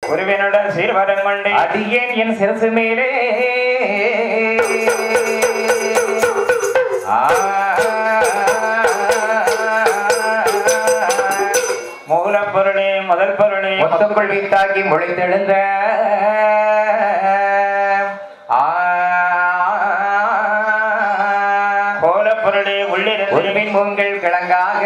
உருவினுடன் சீர்வரம் கொண்டு அடியேன் என் சிரசு மேலே மூலப்பொருளே முதல் பொருளே மொத்தக்குள் வீத்தாக்கி முளைத்தெழுந்த கோலப்பொருளே உள்ளிருந்து உங்கள் கிழங்காக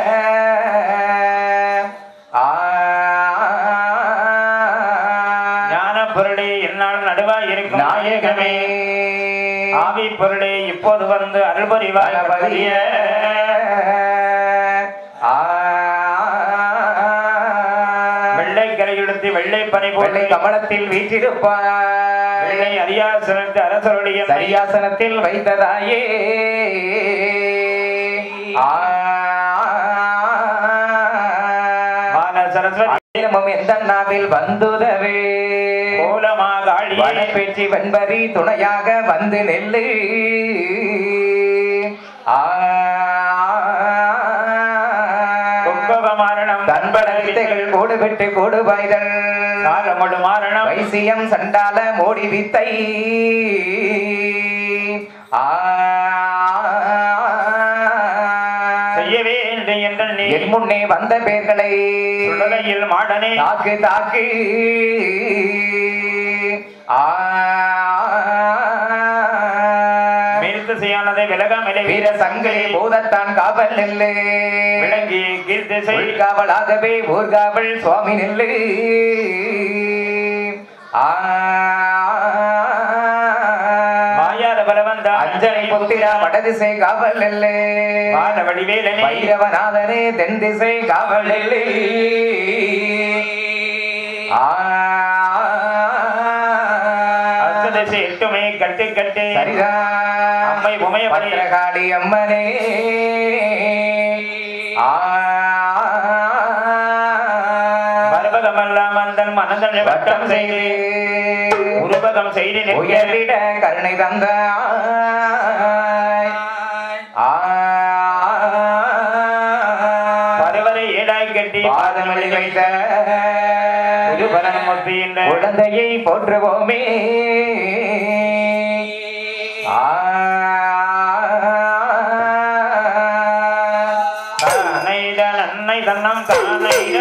ஞான பொருளே என்னால் நடுவாய் இருக்கும் நாயகமே ஆவி பொருளே இப்போது வந்து அருள்புரிவாய் வெள்ளை கரையுடுத்தி வெள்ளை பனி வெள்ளை கமலத்தில் வீற்றிருப்பார் வெள்ளை அரியாசனத்து அரசருடைய சரியாசனத்தில் வைத்ததாயே எந்த நாவில் வந்துதவே கோலமாக வனப்பேச்சி வெண்பரி துணையாக வந்து நெல்லு தன்படவித்தைகள் கூடு விட்டு கூடு பாய்தல் மாரணம் வைசியம் சண்டால மோடி வித்தை செய்யவே என்று என் முன்னே வந்த பேர்களை சுடலையில் மாடனே தாக்கு தாக்கு மேல்திசையானதை விலகாமலே வீர சங்கிலி பூதத்தான் காவல் நெல்லு விளங்கி கீர்த்திசை காவலாகவே ஊர்காவல் சுவாமி நெல்லு மாயாத பலவந்த அஞ்சனை புத்திரா வடதிசை காவல் நெல்லு வடிவேலனே வைரவநாதனே தென் திசை காவல் நெல்லு அஷ்டதிசை எட்டுமே கட்டு கட்டு சரிதா அம்மை உமைய பத்திரகாளி அம்மனே பர்வகமெல்லாம் வந்தன் மனதன் வட்டம் செய்து உருவகம் செய்து உயர்விட கருணை தந்த பருவரை ஏடாய் கட்டி பாதமளி வைத்த புதுபரன்முத்தியின் குழந்தையை போற்றுவோமே அன்னை தன்னம் தானைத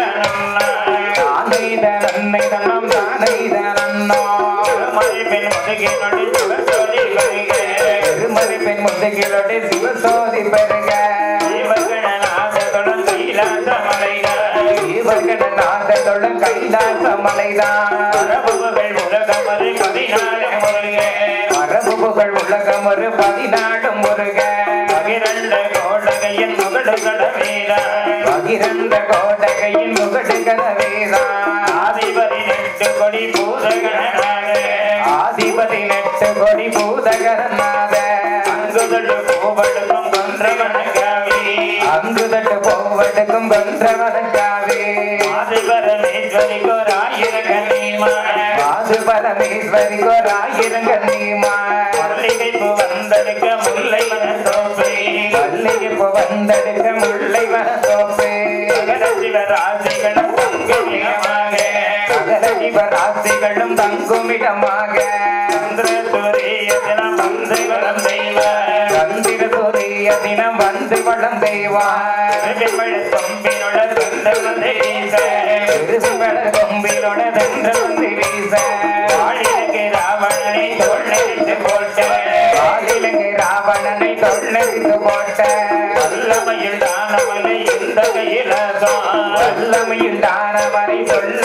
நன்னை தன்னம் தானைத நன்னோ பெண் முதுகினொடி சிவசோதி பெருக திருமதி பெண் முதுகிலோடு சிவசோதி பெருக இவர்களாததுடன் கைலாச மலைதான் இவர்களாததுடன் கைலாச மலைதான் அரபுகள் உலகமறு 14 முருக அரபுகள் உலகமறு 14 முருக பகிரண்ட கோடகையின் முகடு கடவேதா பகிரண்ட கோடகையின் முகடு கடவேதா ஆதிபதி நெட்டு கொடி பூதகனாக ஆதிபதி நெட்டு கொடி பூதகரநாத அங்குதட்டு பூவடுக்கும் கொன்றவனகாவே அங்குதட்டு பூவடுக்கும் கொன்றவனகாவே ஆதிபரமேஸ்வரிக்கு ராயிரகனீமா ஆதிபரமேஸ்வரிக்கு ராயிரகனீமா மல்லிகைப்பு வந்தெடுக்க முல்லை வனத்தோப்பே மல்லிகைப்பு வந்தெடுக்க முல்லை வனத்தோப்பே சகல சிவராசிகளும் தங்குமிடமாக சகல சிவராசிகளும் தங்குமிடமாக சந்திர சூரிய தினம் வந்து வளம் செய்வார் சந்திர சூரிய தினம் வந்து வளம் செய்வார் கொம்பினோட தந்த வந்து வீச கொம்பினோட தந்த வந்து வீச வாழிலங்கு ராவணனை தொழிலிட்டு போட்ட வாழிலங்கு ராவணனை தொழிலிட்டு போட்ட வல்லமையில் தானவனை இந்த கையிலாசம் வல்லமையில் தானவனை சொல்ல